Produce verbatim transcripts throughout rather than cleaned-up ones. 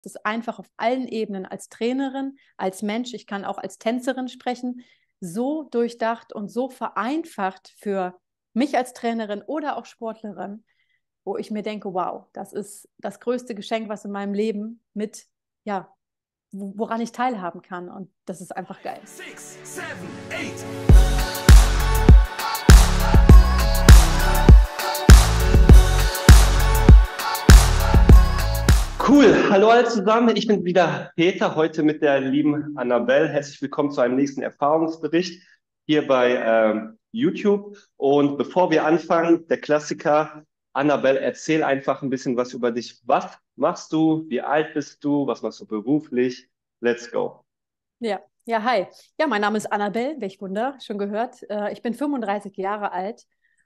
ist einfach auf allen Ebenen als Trainerin, als Mensch, ich kann auch als Tänzerin sprechen, so durchdacht und so vereinfacht für mich als Trainerin oder auch Sportlerin, wo ich mir denke, wow, das ist das größte Geschenk, was in meinem Leben mit, ja, woran ich teilhaben kann. Und das ist einfach geil. Six, seven, eight. Cool, hallo alle zusammen, ich bin wieder Peter, heute mit der lieben Annabelle. Herzlich willkommen zu einem nächsten Erfahrungsbericht hier bei ähm, YouTube. Und bevor wir anfangen, der Klassiker, Annabelle, erzähl einfach ein bisschen was über dich. Was machst du? Wie alt bist du? Was machst du beruflich? Let's go. Ja, ja, hi. Ja, mein Name ist Annabelle, welch Wunder, schon gehört. Äh, ich bin fünfunddreißig Jahre alt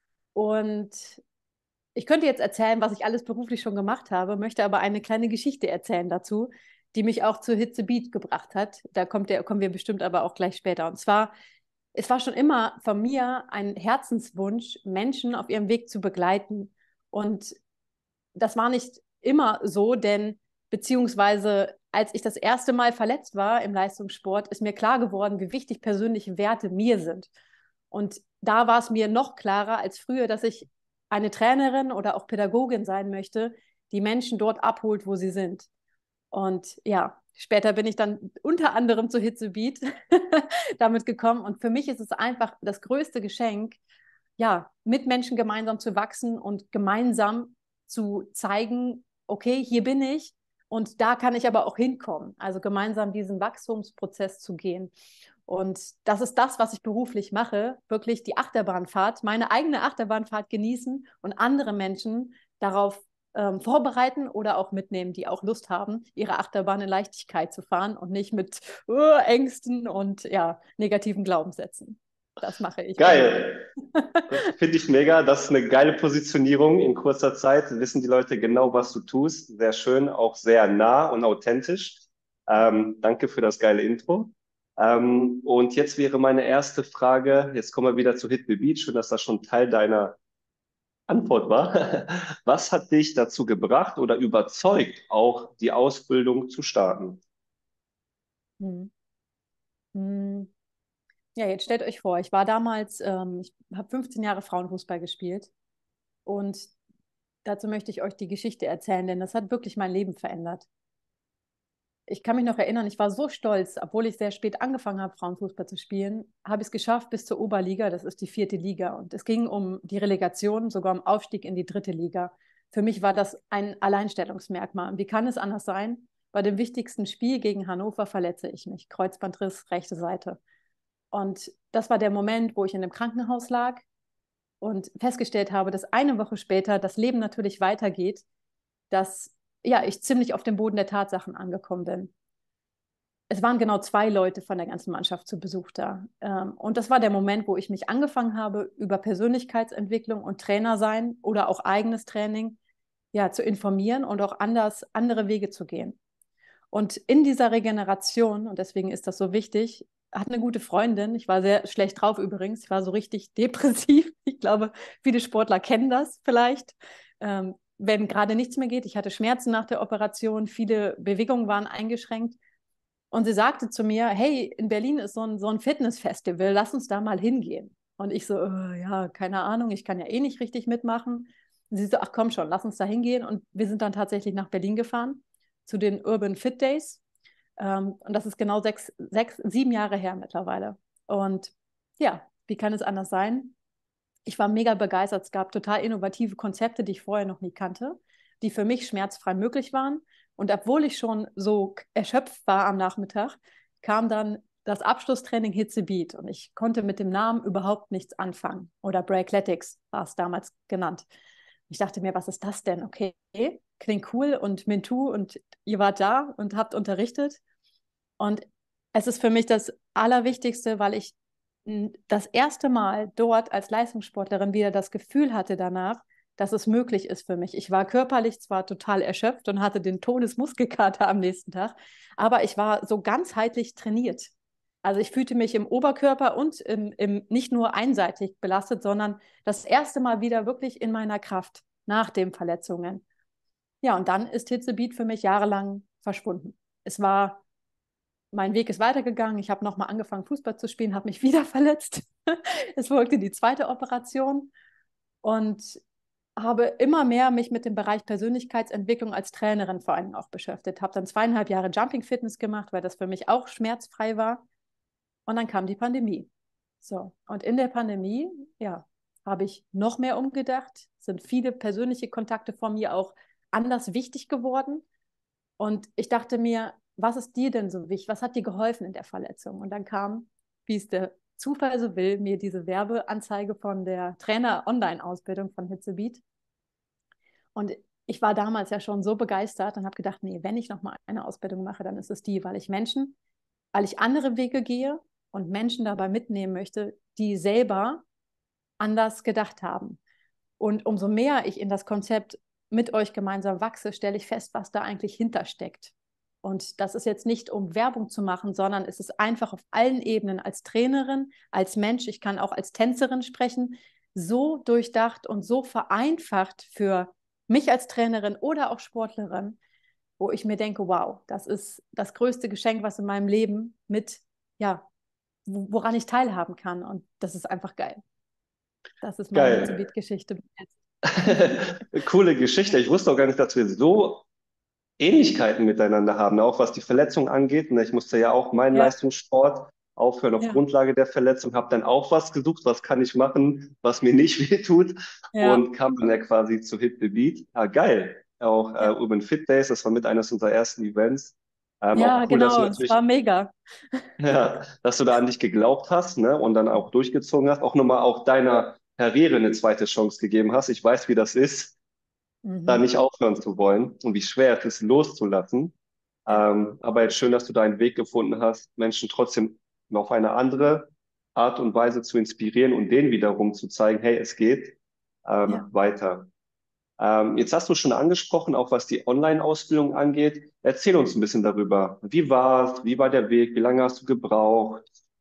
und ich könnte jetzt erzählen, was ich alles beruflich schon gemacht habe, möchte aber eine kleine Geschichte erzählen dazu, die mich auch zu Hit the Beat gebracht hat. Da kommt der, kommen wir bestimmt aber auch gleich später. Und zwar, es war schon immer von mir ein Herzenswunsch, Menschen auf ihrem Weg zu begleiten. Und das war nicht immer so, denn beziehungsweise als ich das erste Mal verletzt war im Leistungssport, ist mir klar geworden, wie wichtig persönliche Werte mir sind. Und da war es mir noch klarer als früher, dass ich eine Trainerin oder auch Pädagogin sein möchte, die Menschen dort abholt, wo sie sind. Und ja, später bin ich dann unter anderem zu Hit the Beat damit gekommen. Und für mich ist es einfach das größte Geschenk, ja, mit Menschen gemeinsam zu wachsen und gemeinsam zu zeigen, okay, hier bin ich und da kann ich aber auch hinkommen. Also gemeinsam diesen Wachstumsprozess zu gehen. Und das ist das, was ich beruflich mache, wirklich die Achterbahnfahrt, meine eigene Achterbahnfahrt genießen und andere Menschen darauf ähm, vorbereiten oder auch mitnehmen, die auch Lust haben, ihre Achterbahn in Leichtigkeit zu fahren und nicht mit uh, Ängsten und ja, negativen Glaubenssätzen. Das mache ich. Geil, finde ich mega. Das ist eine geile Positionierung. In kurzer Zeit wissen die Leute genau, was du tust. Sehr schön, auch sehr nah und authentisch. Ähm, danke für das geile Intro. Ähm, und jetzt wäre meine erste Frage, jetzt kommen wir wieder zu Hit the Beat. Schön, dass das schon Teil deiner Antwort war. Was hat dich dazu gebracht oder überzeugt, auch die Ausbildung zu starten? Hm. Hm. Ja, jetzt stellt euch vor, ich war damals, ähm, ich habe fünfzehn Jahre Frauenfußball gespielt und dazu möchte ich euch die Geschichte erzählen, denn das hat wirklich mein Leben verändert. Ich kann mich noch erinnern, ich war so stolz, obwohl ich sehr spät angefangen habe, Frauenfußball zu spielen, habe ich es geschafft bis zur Oberliga, das ist die vierte Liga. Und es ging um die Relegation, sogar um Aufstieg in die dritte Liga. Für mich war das ein Alleinstellungsmerkmal. Und wie kann es anders sein? Bei dem wichtigsten Spiel gegen Hannover verletze ich mich. Kreuzbandriss, rechte Seite. Und das war der Moment, wo ich in einem Krankenhaus lag und festgestellt habe, dass eine Woche später das Leben natürlich weitergeht, dass ja, ich ziemlich auf dem Boden der Tatsachen angekommen bin. Es waren genau zwei Leute von der ganzen Mannschaft zu Besuch da. Ähm, Und das war der Moment, wo ich mich angefangen habe, über Persönlichkeitsentwicklung und Trainer sein oder auch eigenes Training ja, zu informieren und auch anders, andere Wege zu gehen. Und in dieser Regeneration, und deswegen ist das so wichtig, hat eine gute Freundin, ich war sehr schlecht drauf übrigens, ich war so richtig depressiv. Ich glaube, viele Sportler kennen das vielleicht. Ähm, wenn gerade nichts mehr geht. Ich hatte Schmerzen nach der Operation, viele Bewegungen waren eingeschränkt. Und sie sagte zu mir, hey, in Berlin ist so ein, so ein Fitnessfestival, lass uns da mal hingehen. Und ich so, äh, ja, keine Ahnung, ich kann ja eh nicht richtig mitmachen. Und sie so, ach komm schon, lass uns da hingehen. Und wir sind dann tatsächlich nach Berlin gefahren zu den Urban Fit Days. Ähm, und das ist genau sechs, sechs, sieben Jahre her mittlerweile. Und ja, wie kann es anders sein? Ich war mega begeistert. Es gab total innovative Konzepte, die ich vorher noch nie kannte, die für mich schmerzfrei möglich waren. Und obwohl ich schon so erschöpft war am Nachmittag, kam dann das Abschlusstraining Hit the Beat und ich konnte mit dem Namen überhaupt nichts anfangen. Oder Breakletics war es damals genannt. Ich dachte mir, was ist das denn? Okay, klingt cool und Mintu und ihr wart da und habt unterrichtet. Und es ist für mich das Allerwichtigste, weil ich das erste Mal dort als Leistungssportlerin wieder das Gefühl hatte danach, dass es möglich ist für mich. Ich war körperlich zwar total erschöpft und hatte den Todesmuskelkater am nächsten Tag, aber ich war so ganzheitlich trainiert. Also ich fühlte mich im Oberkörper und im, im, nicht nur einseitig belastet, sondern das erste Mal wieder wirklich in meiner Kraft nach den Verletzungen. Ja, und dann ist Hit the Beat für mich jahrelang verschwunden. Es war, mein Weg ist weitergegangen. Ich habe nochmal angefangen, Fußball zu spielen, habe mich wieder verletzt. Es folgte die zweite Operation und habe immer mehr mich mit dem Bereich Persönlichkeitsentwicklung als Trainerin vor allem auch beschäftigt. Habe dann zweieinhalb Jahre Jumping Fitness gemacht, weil das für mich auch schmerzfrei war. Und dann kam die Pandemie. So, und in der Pandemie, ja, habe ich noch mehr umgedacht, sind viele persönliche Kontakte von mir auch anders wichtig geworden. Und ich dachte mir, was ist dir denn so wichtig? Was hat dir geholfen in der Verletzung? Und dann kam, wie es der Zufall so will, mir diese Werbeanzeige von der Trainer-Online-Ausbildung von Hitzebeat. Und ich war damals ja schon so begeistert und habe gedacht, nee, wenn ich nochmal eine Ausbildung mache, dann ist es die, weil ich Menschen, weil ich andere Wege gehe und Menschen dabei mitnehmen möchte, die selber anders gedacht haben. Und umso mehr ich in das Konzept mit euch gemeinsam wachse, stelle ich fest, was da eigentlich hintersteckt. Und das ist jetzt nicht, um Werbung zu machen, sondern es ist einfach auf allen Ebenen als Trainerin, als Mensch, ich kann auch als Tänzerin sprechen, so durchdacht und so vereinfacht für mich als Trainerin oder auch Sportlerin, wo ich mir denke, wow, das ist das größte Geschenk, was in meinem Leben mit, ja, woran ich teilhaben kann. Und das ist einfach geil. Das ist meine Geil. Hitzebeat-Geschichte. Coole Geschichte. Ich wusste auch gar nicht, dass wir so Ähnlichkeiten miteinander haben, auch was die Verletzung angeht. Ne, ich musste ja auch meinen Ja, Leistungssport aufhören auf ja, Grundlage der Verletzung, habe dann auch was gesucht, was kann ich machen, was mir nicht wehtut ja, und kam dann ja quasi zu Hit the Beat. Ah, geil. Auch äh, ja. Urban Fit Days, das war mit eines unserer ersten Events. Ähm, Ja, auch cool, dass du genau, es war natürlich, mega. ja, dass du da an dich geglaubt hast, ne, und dann auch durchgezogen hast, auch nochmal auch deiner Karriere eine zweite Chance gegeben hast. Ich weiß, wie das ist, da Mhm. nicht aufhören zu wollen und wie schwer es ist, loszulassen. Ja, Ähm, aber jetzt schön, dass du deinen Weg gefunden hast, Menschen trotzdem auf eine andere Art und Weise zu inspirieren und denen wiederum zu zeigen, hey, es geht ähm, ja. weiter. Ähm, jetzt hast du schon angesprochen, auch was die Online-Ausbildung angeht. Erzähl uns ein bisschen darüber. Wie war's? Wie war der Weg? Wie lange hast du gebraucht?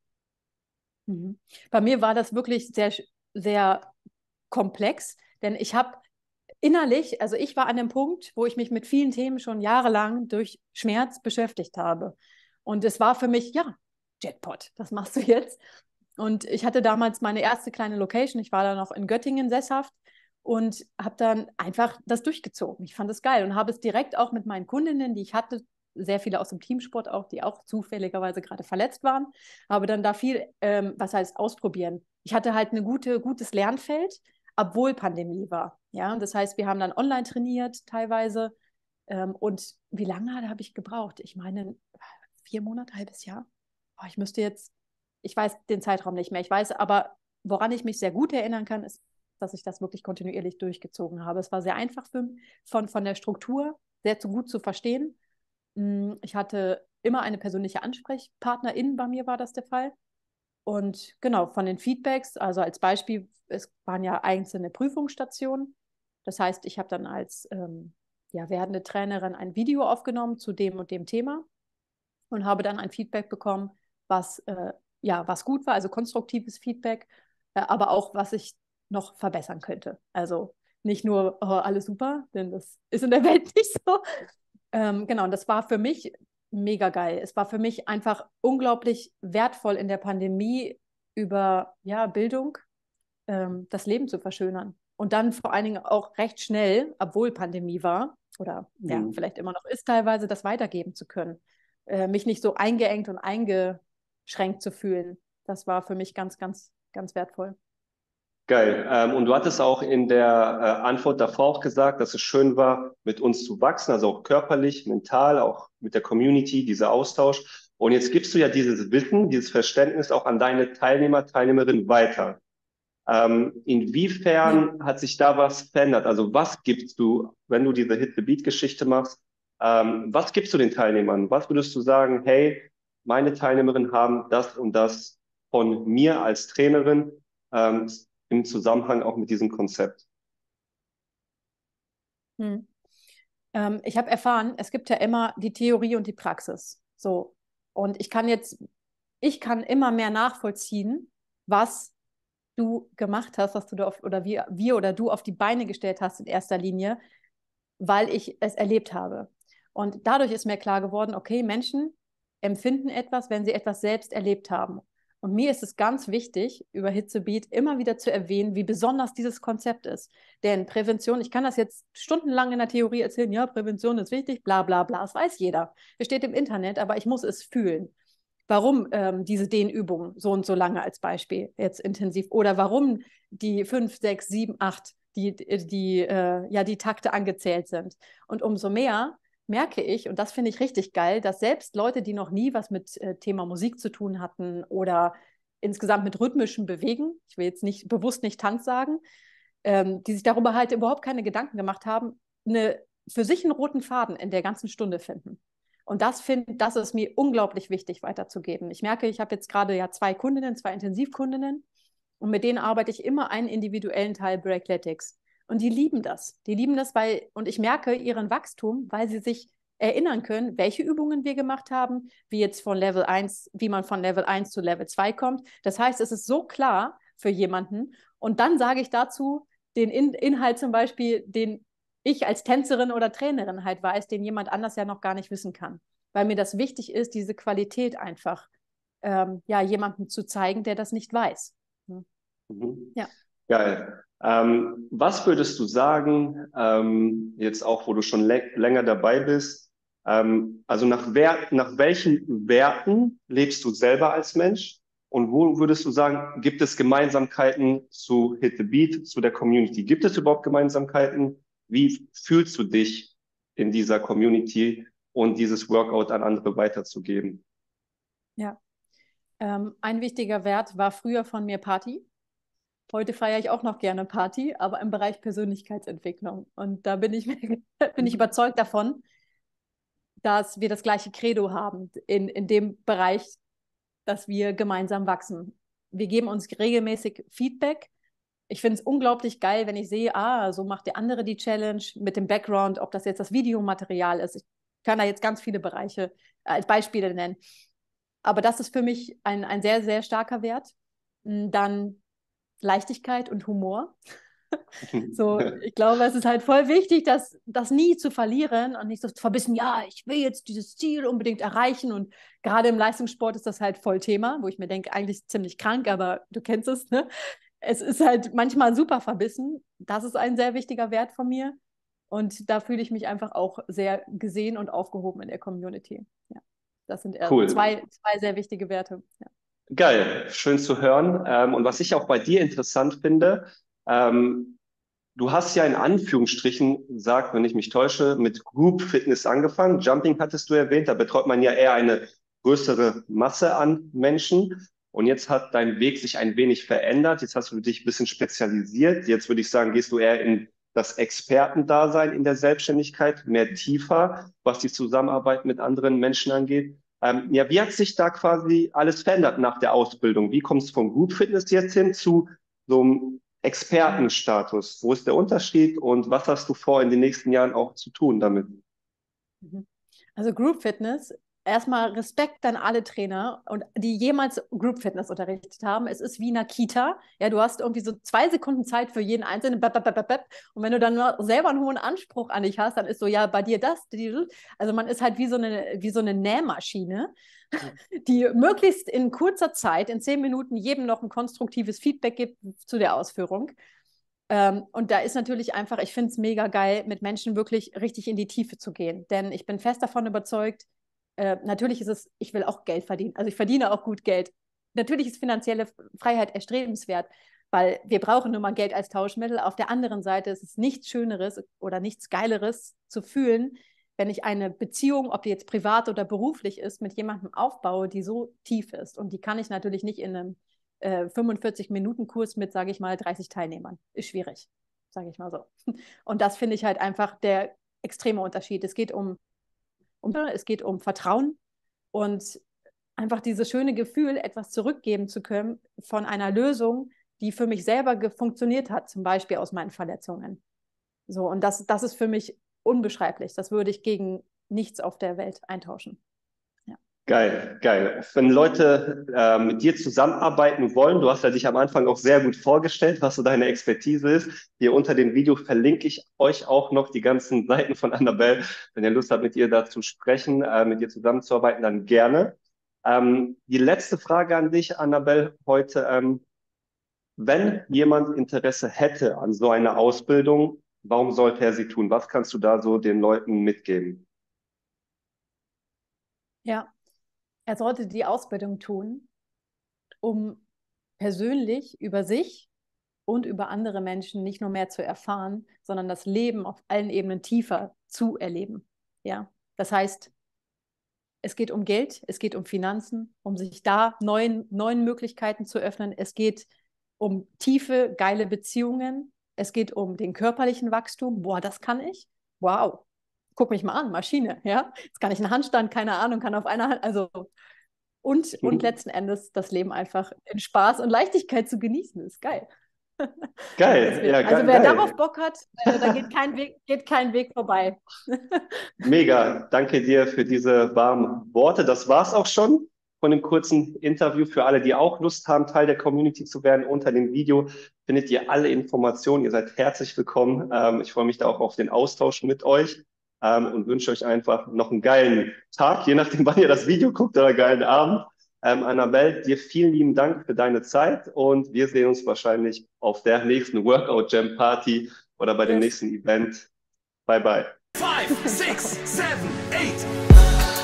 Mhm. Bei mir war das wirklich sehr, sehr komplex, denn ich habe innerlich, also ich war an dem Punkt, wo ich mich mit vielen Themen schon jahrelang durch Schmerz beschäftigt habe. Und es war für mich, ja, Jackpot, das machst du jetzt. Und ich hatte damals meine erste kleine Location. Ich war da noch in Göttingen sesshaft und habe dann einfach das durchgezogen. Ich fand es geil und habe es direkt auch mit meinen Kundinnen, die ich hatte, sehr viele aus dem Teamsport auch, die auch zufälligerweise gerade verletzt waren, habe dann da viel, ähm, was heißt ausprobieren. Ich hatte halt ein gute, gutes Lernfeld, obwohl Pandemie war. Ja, das heißt, wir haben dann online trainiert teilweise. Ähm, und wie lange habe ich gebraucht? Ich meine, vier Monate, halbes Jahr. Oh, ich müsste jetzt, ich weiß den Zeitraum nicht mehr. Ich weiß aber, woran ich mich sehr gut erinnern kann, ist, dass ich das wirklich kontinuierlich durchgezogen habe. Es war sehr einfach für, von, von der Struktur, sehr zu gut zu verstehen. Ich hatte immer eine persönliche Ansprechpartnerin, bei mir war das der Fall. Und genau, von den Feedbacks, also als Beispiel, es waren ja einzelne Prüfungsstationen. Das heißt, ich habe dann als ähm, ja, werdende Trainerin ein Video aufgenommen zu dem und dem Thema und habe dann ein Feedback bekommen, was, äh, ja, was gut war, also konstruktives Feedback, äh, aber auch, was ich noch verbessern könnte. Also nicht nur oh, alles super, denn das ist in der Welt nicht so. Ähm, genau, und das war für mich mega geil. Es war für mich einfach unglaublich wertvoll in der Pandemie über ja, Bildung ähm, das Leben zu verschönern. Und dann vor allen Dingen auch recht schnell, obwohl Pandemie war oder ja, Mhm. vielleicht immer noch ist teilweise, das weitergeben zu können. Äh, mich nicht so eingeengt und eingeschränkt zu fühlen. Das war für mich ganz, ganz, ganz wertvoll. Geil. Ähm, und du hattest auch in der äh, Antwort davor auch gesagt, dass es schön war, mit uns zu wachsen, also auch körperlich, mental, auch mit der Community, dieser Austausch. Und jetzt gibst du ja dieses Wissen, dieses Verständnis auch an deine Teilnehmer, Teilnehmerinnen weiter. Ähm, Ja. inwiefern hat sich da was verändert? Also was gibst du, wenn du diese Hit the Beat Geschichte machst, ähm, was gibst du den Teilnehmern? Was würdest du sagen, hey, meine Teilnehmerinnen haben das und das von mir als Trainerin ähm, im Zusammenhang auch mit diesem Konzept? Hm. Ähm, ich habe erfahren, es gibt ja immer die Theorie und die Praxis. So. Und ich kann jetzt, ich kann immer mehr nachvollziehen, was du gemacht hast, was du da auf, oder wir, wir oder du auf die Beine gestellt hast in erster Linie, weil ich es erlebt habe. Und dadurch ist mir klar geworden, okay, Menschen empfinden etwas, wenn sie etwas selbst erlebt haben. Und mir ist es ganz wichtig, über Hit the Beat immer wieder zu erwähnen, wie besonders dieses Konzept ist. Denn Prävention, ich kann das jetzt stundenlang in der Theorie erzählen, ja, Prävention ist wichtig, bla bla bla, das weiß jeder. Es steht im Internet, aber ich muss es fühlen. Warum ähm, diese Dehnübung so und so lange als Beispiel jetzt intensiv oder warum die fünf, sechs, sieben, acht, die, die, äh, ja, die Takte angezählt sind. Und umso mehr merke ich, und das finde ich richtig geil, dass selbst Leute, die noch nie was mit äh, Thema Musik zu tun hatten oder insgesamt mit rhythmischem Bewegen, ich will jetzt nicht bewusst nicht Tanz sagen, ähm, die sich darüber halt überhaupt keine Gedanken gemacht haben, eine, für sich einen roten Faden in der ganzen Stunde finden. Und das, find, das ist mir unglaublich wichtig weiterzugeben. Ich merke, ich habe jetzt gerade ja zwei Kundinnen, zwei Intensivkundinnen und mit denen arbeite ich immer einen individuellen Teil Breakletics. Und die lieben das. Die lieben das, weil, und ich merke ihren Wachstum, weil sie sich erinnern können, welche Übungen wir gemacht haben, wie jetzt von Level eins, wie man von Level eins zu Level zwei kommt. Das heißt, es ist so klar für jemanden. Und dann sage ich dazu den In- Inhalt zum Beispiel, den ich als Tänzerin oder Trainerin halt weiß, den jemand anders ja noch gar nicht wissen kann. Weil mir das wichtig ist, diese Qualität einfach ähm, ja, jemandem zu zeigen, der das nicht weiß. Mhm. Ja. Geil. Ähm, was würdest du sagen, ähm, jetzt auch, wo du schon lä- länger dabei bist, ähm, also nach, Wert, nach welchen Werten lebst du selber als Mensch? Und wo würdest du sagen, gibt es Gemeinsamkeiten zu Hit the Beat, zu der Community? Gibt es überhaupt Gemeinsamkeiten? Wie fühlst du dich in dieser Community und dieses Workout an andere weiterzugeben? Ja. Ähm, ein wichtiger Wert war früher von mir Party. Heute feiere ich auch noch gerne Party, aber im Bereich Persönlichkeitsentwicklung. Und da bin ich, bin ich überzeugt davon, dass wir das gleiche Credo haben in, in dem Bereich, dass wir gemeinsam wachsen. Wir geben uns regelmäßig Feedback. Ich finde es unglaublich geil, wenn ich sehe, ah, so macht der andere die Challenge mit dem Background, ob das jetzt das Videomaterial ist. Ich kann da jetzt ganz viele Bereiche als Beispiele nennen. Aber das ist für mich ein, ein sehr, sehr starker Wert. Dann Leichtigkeit und Humor. So, ich glaube, es ist halt voll wichtig, das, das nie zu verlieren und nicht so zu verbissen, ja, ich will jetzt dieses Ziel unbedingt erreichen. Und gerade im Leistungssport ist das halt voll Thema, wo ich mir denke, eigentlich ziemlich krank, aber du kennst es, ne? Es ist halt manchmal super verbissen. Das ist ein sehr wichtiger Wert von mir. Und da fühle ich mich einfach auch sehr gesehen und aufgehoben in der Community. Ja, das sind eher so Cool. zwei, zwei sehr wichtige Werte. Ja. Geil, schön zu hören. Ähm, und was ich auch bei dir interessant finde, ähm, du hast ja in Anführungsstrichen gesagt, wenn ich mich täusche, mit Group Fitness angefangen. Jumping hattest du erwähnt, da betreut man ja eher eine größere Masse an Menschen. Und jetzt hat dein Weg sich ein wenig verändert. Jetzt hast du dich ein bisschen spezialisiert. Jetzt würde ich sagen, gehst du eher in das Expertendasein in der Selbstständigkeit, mehr tiefer, was die Zusammenarbeit mit anderen Menschen angeht. Ähm, ja, wie hat sich da quasi alles verändert nach der Ausbildung? Wie kommst du von Group Fitness jetzt hin zu so einem Expertenstatus? Wo ist der Unterschied und was hast du vor, in den nächsten Jahren auch zu tun damit? Mhm. Also Group Fitness, erstmal Respekt an alle Trainer und die jemals Group Fitness unterrichtet haben. Es ist wie in einer Kita. Ja, du hast irgendwie so zwei Sekunden Zeit für jeden Einzelnen. Bap, bap, bap, bap. Und wenn du dann nur selber einen hohen Anspruch an dich hast, dann ist so, ja, bei dir das. Also man ist halt wie so eine, wie so eine Nähmaschine, die möglichst in kurzer Zeit, in zehn Minuten, jedem noch ein konstruktives Feedback gibt zu der Ausführung. Ähm, und da ist natürlich einfach, ich finde es mega geil, mit Menschen wirklich richtig in die Tiefe zu gehen. Denn ich bin fest davon überzeugt, äh, natürlich ist es, ich will auch Geld verdienen. Also ich verdiene auch gut Geld. Natürlich ist finanzielle Freiheit erstrebenswert, weil wir brauchen nun mal Geld als Tauschmittel. Auf der anderen Seite ist es nichts Schöneres oder nichts Geileres zu fühlen, wenn ich eine Beziehung, ob die jetzt privat oder beruflich ist, mit jemandem aufbaue, die so tief ist. Und die kann ich natürlich nicht in einem äh, fünfundvierzig-Minuten-Kurs mit, sage ich mal, dreißig Teilnehmern. Ist schwierig, sage ich mal so. Und das finde ich halt einfach der extreme Unterschied. Es geht um, um, es geht um Vertrauen und einfach dieses schöne Gefühl, etwas zurückgeben zu können von einer Lösung, die für mich selber funktioniert hat, zum Beispiel aus meinen Verletzungen. So, und das, das ist für mich unbeschreiblich. Das würde ich gegen nichts auf der Welt eintauschen. Ja. Geil, geil. Wenn Leute äh, mit dir zusammenarbeiten wollen, du hast ja dich am Anfang auch sehr gut vorgestellt, was so deine Expertise ist. Hier unter dem Video verlinke ich euch auch noch die ganzen Seiten von Annabelle. Wenn ihr Lust habt, mit ihr da zu sprechen, äh, mit ihr zusammenzuarbeiten, dann gerne. Ähm, die letzte Frage an dich, Annabelle, heute. Ähm, wenn jemand Interesse hätte an so einer Ausbildung, warum sollte er sie tun? Was kannst du da so den Leuten mitgeben? Ja, er sollte die Ausbildung tun, um persönlich über sich und über andere Menschen nicht nur mehr zu erfahren, sondern das Leben auf allen Ebenen tiefer zu erleben. Ja, das heißt, es geht um Geld, es geht um Finanzen, um sich da neuen, neuen Möglichkeiten zu öffnen. Es geht um tiefe, geile Beziehungen. Es geht um den körperlichen Wachstum. Boah, das kann ich. Wow. Guck mich mal an, Maschine, ja. Jetzt kann ich einen Handstand, keine Ahnung, kann auf einer Hand, also und, und letzten Endes das Leben einfach in Spaß und Leichtigkeit zu genießen, ist geil. Geil, Deswegen, ja, also ge wer darauf geil. Bock hat, äh, da geht kein Weg, geht kein Weg vorbei. Mega, danke dir für diese warmen Worte. Das war's auch schon von dem kurzen Interview. Für alle, die auch Lust haben, Teil der Community zu werden, unter dem Video findet ihr alle Informationen. Ihr seid herzlich willkommen. Ähm, ich freue mich da auch auf den Austausch mit euch ähm, und wünsche euch einfach noch einen geilen Tag, je nachdem, wann ihr das Video guckt, oder einen geilen Abend. Ähm, Annabelle, dir vielen lieben Dank für deine Zeit und wir sehen uns wahrscheinlich auf der nächsten Workout Jam Party oder bei dem Yes. nächsten Event. Bye, bye. Five, six, seven, eight.